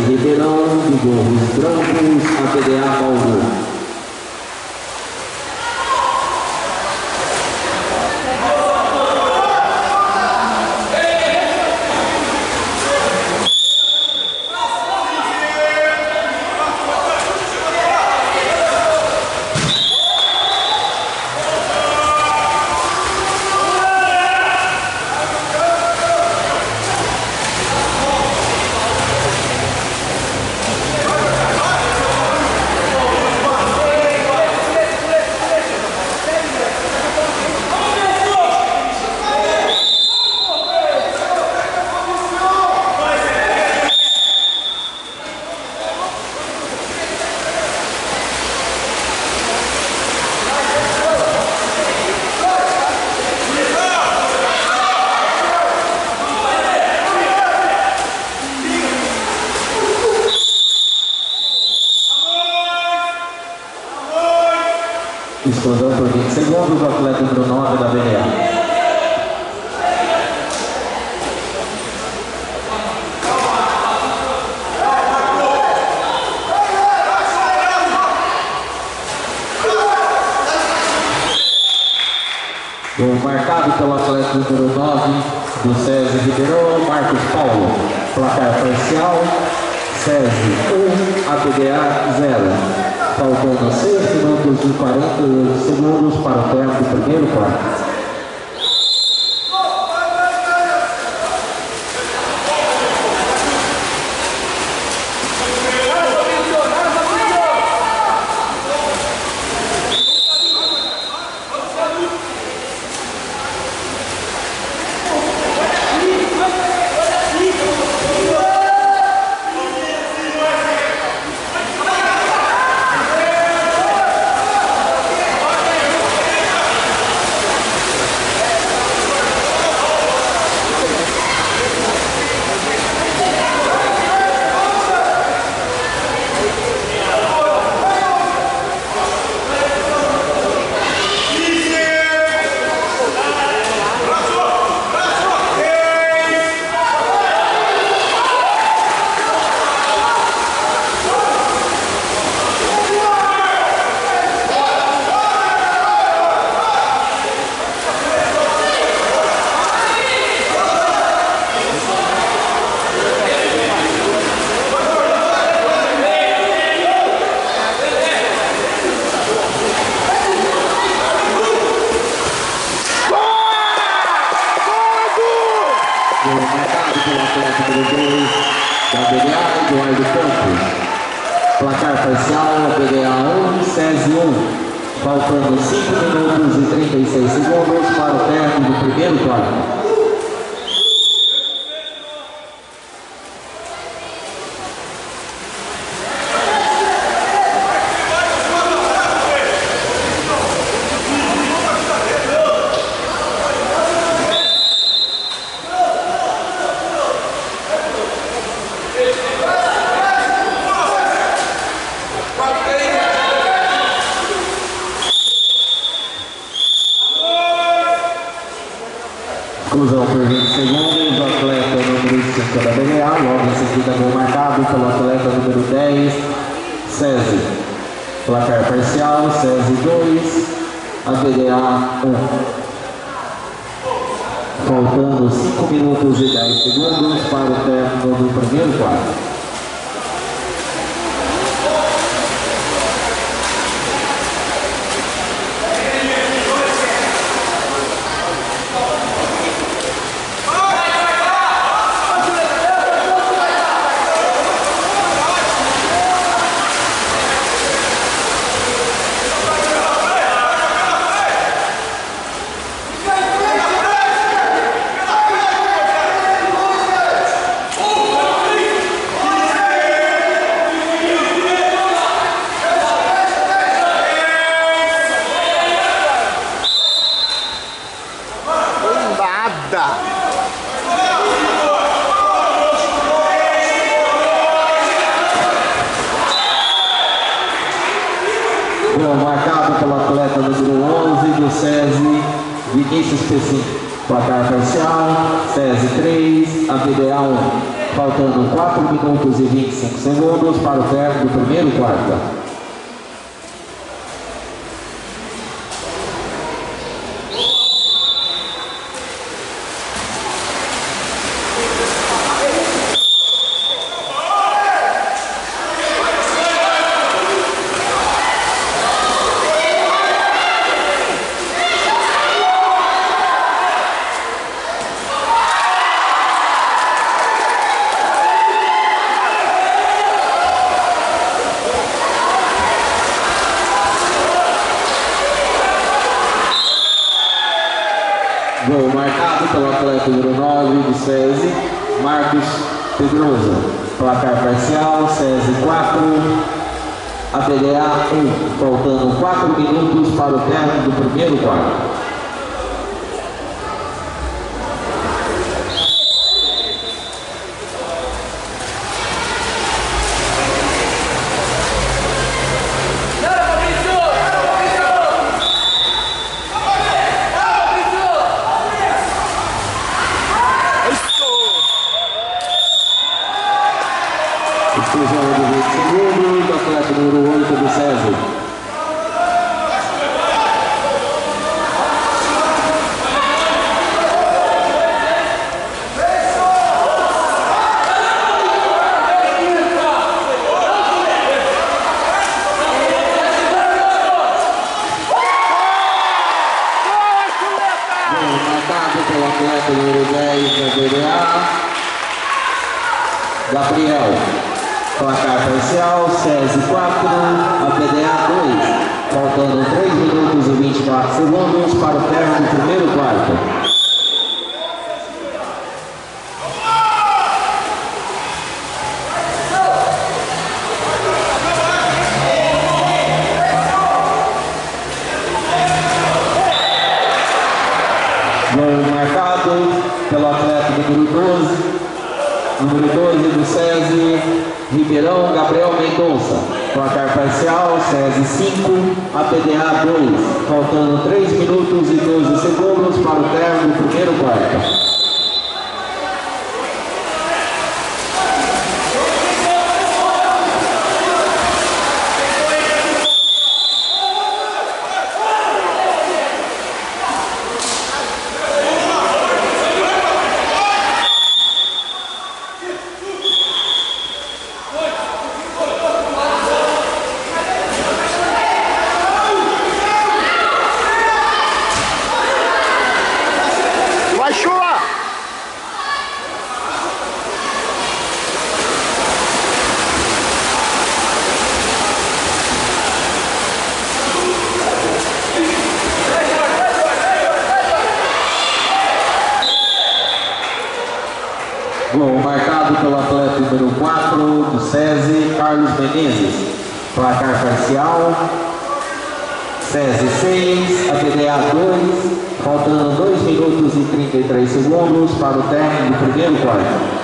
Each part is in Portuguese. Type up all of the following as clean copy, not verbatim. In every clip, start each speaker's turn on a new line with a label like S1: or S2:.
S1: Ribeirão, de Gorros Brancos, a PDA Bauru. Explosão por 20 segundos, o atleta número 9 da BDA. Gol marcado pelo atleta número 9 do SESI Ribeirão, Marcos Paulo. Placar parcial, SESI 1, APDA 0. Faltando 6 minutos e 40 segundos para o término do primeiro quarto. Placar parcial, PDA 1, SESI 1. Faltando 5 minutos e 36 segundos para o término do primeiro quarto. Exclusão por 20 segundos, o atleta número 5 da BDA, logo em seguida gol marcado pelo atleta número 10, SESI. Placar parcial, SESI 2, a BDA 1. Faltando 5 minutos e 10 segundos para o término do primeiro quarto. Gol marcado pelo atleta número 11 do SESI, Vinícius Pessim. Placar parcial, SESI 3, APDA 1. faltando 4 minutos e 25 segundos para o término do primeiro quarto. Gol marcado pelo atleta número 9 do SESI, Marcos Pedrosa. Placar parcial, SESI 4, ATDA 1. Faltando 4 minutos para o término do primeiro quarto. Exclusão de 20 segundos, atleta número 8 do SESI. Marcado pelo atleta número 10 da DDA, Gabriel. Placar parcial, SESI 4, ATDA 2, faltando 3 minutos e 24 segundos para o término do primeiro quarto. Gol marcado pelo atleta número 12 do SESI, Ribeirão Gabriel Mendonça. Placar parcial, SESI 5, ATDA 2, faltando 3 minutos e 12 segundos para o término do primeiro quarto. Gol marcado pelo atleta número 4 do SESI, Carlos Menezes. Placar parcial, SESI 6, ATDA 2, faltando 2 minutos e 33 segundos para o término do primeiro quarto.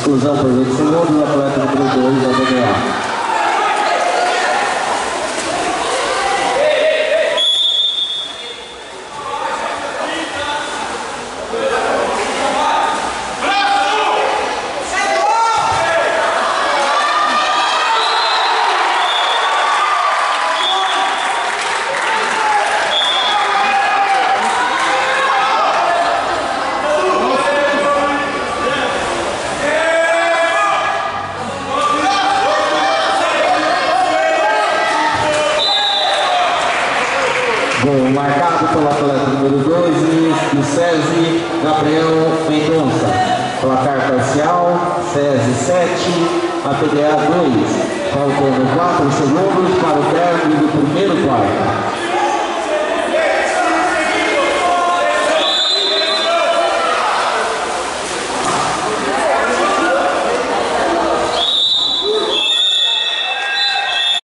S1: Exclusão por 20 segundos, atleta número 2 da BDA. Gol marcado pelo atleta número 2 do SESI, Gabriel Mendonça. Placar parcial, SESI 7, APDA 2. Faltando 4 segundos para o término do primeiro quarto.